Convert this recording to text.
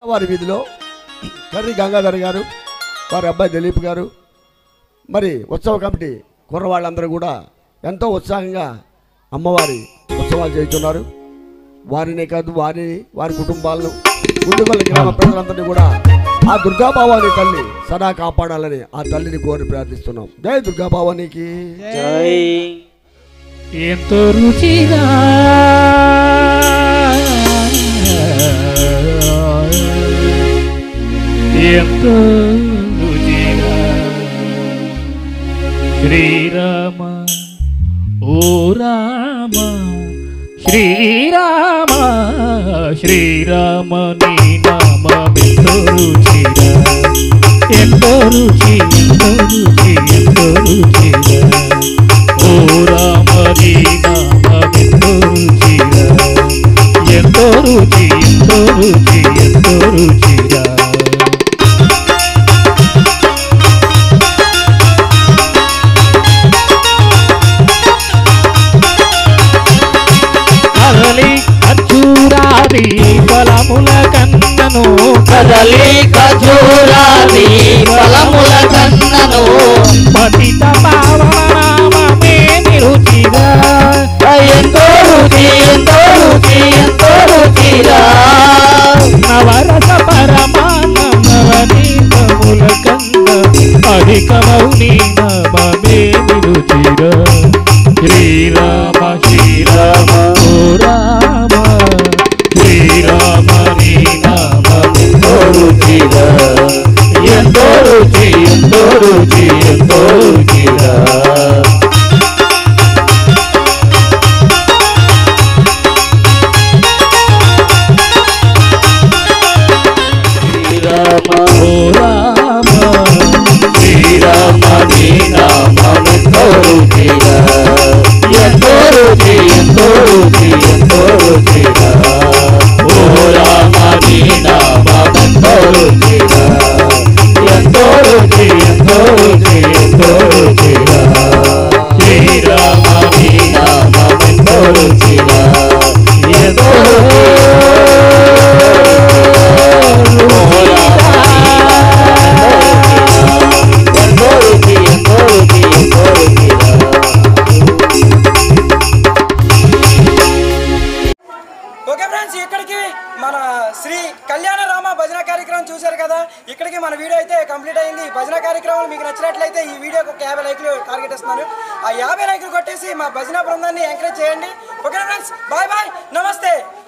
వారి వీధిలో కర్రి గంగాధర్ గారు, వారి అబ్బాయి దిలీప్ గారు, మరి ఉత్సవ కమిటీ కుర్రవాళ్ళందరూ కూడా ఎంతో ఉత్సాహంగా అమ్మవారి ఉత్సవాలు చేస్తున్నారు. వారినే కాదు వారి కుటుంబాలను గుండుగొల్ల గ్రామ ప్రజలందరినీ కూడా ఆ దుర్గాభవాని తల్లి సదా కాపాడాలని ఆ తల్లిని కోరి ప్రార్థిస్తున్నాం. జై దుర్గాభవానికి జై. ఎంతో రుచిగా ఎంతో రుచిగా శ్రీరామ ఓ రామ శ్రీరామ శ్రీరామ నీ నామమెంతో రుచిగా ఎంతో రుచి ఎంతో రుచి ఎంతో రుచిగా ఓ రామ నీ నామమెంతో రుచిగా ఎంతో రుచి ఎంతో రుచి ఎంతో రుచిగా ఖజూరాది ఫలముల కన్నను కదలి ఖజూరాది ఫలముల కన్నను పతిత పావనామే రుచిగా ఎంతో రుచి ఎంతో రుచి ఎంతో రుచిగా నవరస పరమాన్నం నవనీతముల కన్న అధికమౌని నవమే రుచిగా శ్రీరామ శ్రీరామ ఓ రామ శ్రీరామ నీ నామమెంతో రుచిగా ఎంతో రుచి ఎంతో రుచి ఎంతో రుచిగా శ్రీరామ ఓ రామ శ్రీరామ నీ నామమెంతో రుచిగా ఎంతో రుచి ఎంతో రుచి ఎంతో రుచిగా ఓ రామ నీ నామమెంతో రుచిగా ఎంతో రుచి ఎంతో రుచి ఎంతో రుచిగా శ్రీరామ నీ నామమెంతో రుచిగా ఎంతో ఓకే ఫ్రెండ్స్, ఇక్కడికి మన శ్రీ కళ్యాణ రామ భజన కార్యక్రమం చూశారు కదా. ఇక్కడికి మన వీడియో అయితే కంప్లీట్ అయింది. భజన కార్యక్రమం మీకు నచ్చినట్లయితే ఈ వీడియోకి ఒక 50 లైక్లు టార్గెట్ ఇస్తున్నాను. ఆ 50 లైక్లు కొట్టేసి మా భజన బృందాన్ని ఎంకరేజ్ చేయండి. ఓకే ఫ్రెండ్స్, బాయ్ బాయ్, నమస్తే.